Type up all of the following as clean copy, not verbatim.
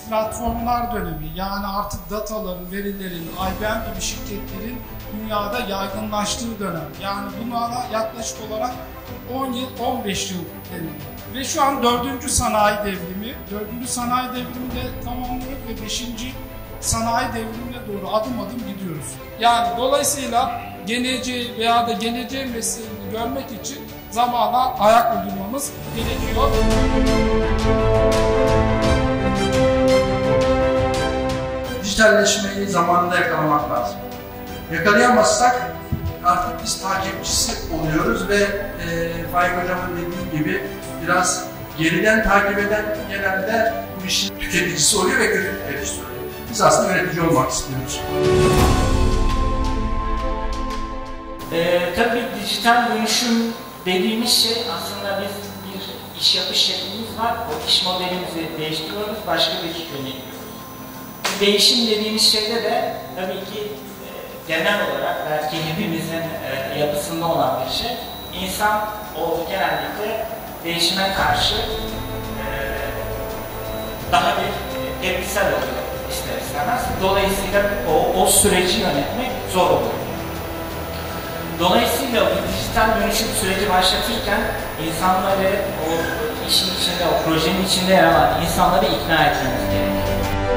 platformlar dönemi, yani artık dataların, verilerin, IBM gibi şirketlerin dünyada yaygınlaştığı dönem. Yani buna yaklaşık olarak 10 yıl, 15 yıl deniliyor. Ve şu an 4. sanayi devrimi, 4. sanayi devriminde tamamlıyoruz ve 5. sanayi devrimine doğru adım adım gidiyoruz. Yani dolayısıyla geleceği veya da geleceğin mesleğini görmek için zamana ayak uydurmamız gerekiyor. Dijitalleşmeyi zamanında yakalamak lazım. Yakalayamazsak artık biz takipçisi oluyoruz ve Faik Hocam'ın dediği gibi biraz geriden takip eden genelde bu işin tüketicisi oluyor ve kötü tüketicisi oluyor. Biz aslında yönetici olmak istiyoruz. Tabii dijital dönüşüm dediğimiz şey aslında biz bir iş yapış şeklimiz var. O iş modelimizi değiştiriyoruz, başka bir iş yöneliyoruz. Değişim dediğimiz şeyde de tabii ki genel olarak belki hepimizin yapısında olan bir şey. İnsan genellikle değişime karşı daha bir tepkisel oluyor ister istemez. Dolayısıyla o süreci yönetmek zor oluyor. Dolayısıyla bu dijital dönüşüm süreci başlatırken insanları o işin içinde, o projenin içinde yer alan insanları ikna etmemiz gerekiyor.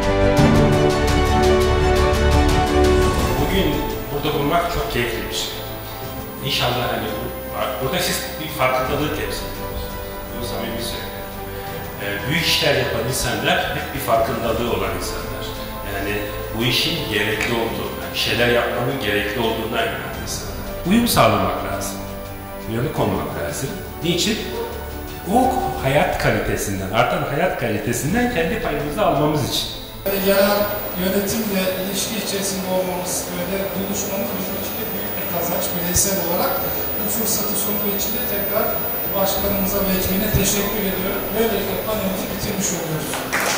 Bugün burada bulmak çok keyifli bir şey. İnşallah hani burada siz bir farkındalığı temsil ediyorsunuz. Bu samimi söylüyorum. Büyük işler yapan insanlar hep bir farkındalığı olan insanlar. Yani bu işin gerekli olduğu, bir şeyler yapmanın gerekli olduğuna inanan insanlar. Uyum sağlamak lazım. Uyanık olmak lazım. Niçin? O hayat kalitesinden, artan hayat kalitesinden kendi payımızı almamız için. Yerel yönetimle ilişki içerisinde olmamız, böyle buluşmamız bizim için de büyük bir kazanç bireysel olarak. Bu fırsatı sunduğu için de tekrar başkanımıza ve ekibine teşekkür ediyorum. Böylelikle panelimizi bitirmiş oluyoruz.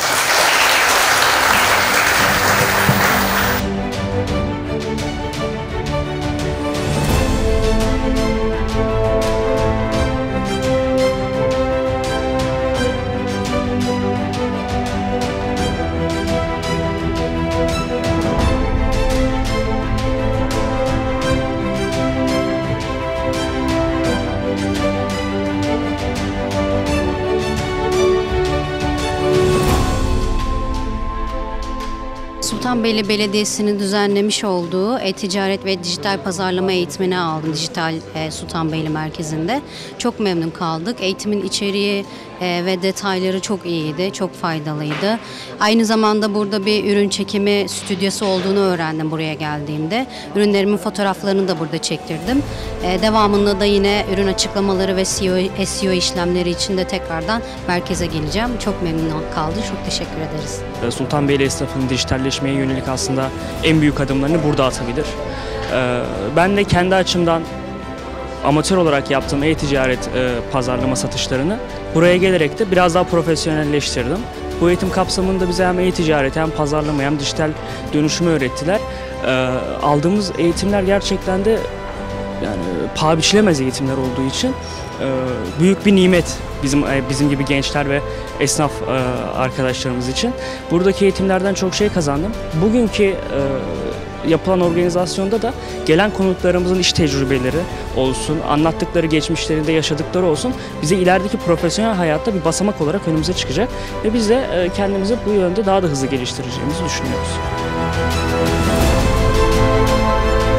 Sultanbeyli Belediyesi'nin düzenlemiş olduğu e-ticaret ve dijital pazarlama eğitimini aldım Dijital Sultanbeyli merkezinde. Çok memnun kaldık. Eğitimin içeriği ve detayları çok iyiydi, çok faydalıydı. Aynı zamanda burada bir ürün çekimi stüdyosu olduğunu öğrendim buraya geldiğimde. Ürünlerimin fotoğraflarını da burada çektirdim. Devamında da yine ürün açıklamaları ve SEO işlemleri için de tekrardan merkeze geleceğim. Çok memnun kaldı. Çok teşekkür ederiz. Sultanbeyli esnafının dijitalleşmeye yönelik aslında en büyük adımlarını burada atabilir. Ben de kendi açımdan amatör olarak yaptığım e-ticaret pazarlama satışlarını buraya gelerek de biraz daha profesyonelleştirdim. Bu eğitim kapsamında bize hem e-ticaret hem pazarlama hem dijital dönüşümü öğrettiler. Aldığımız eğitimler gerçekten de yani paha biçilemez eğitimler olduğu için büyük bir nimet bizim gibi gençler ve esnaf arkadaşlarımız için. Buradaki eğitimlerden çok şey kazandım. Bugünkü yapılan organizasyonda da gelen konuklarımızın iş tecrübeleri olsun, anlattıkları geçmişlerinde yaşadıkları olsun bize ilerideki profesyonel hayatta bir basamak olarak önümüze çıkacak ve biz de kendimizi bu yönde daha da hızlı geliştireceğimizi düşünüyoruz.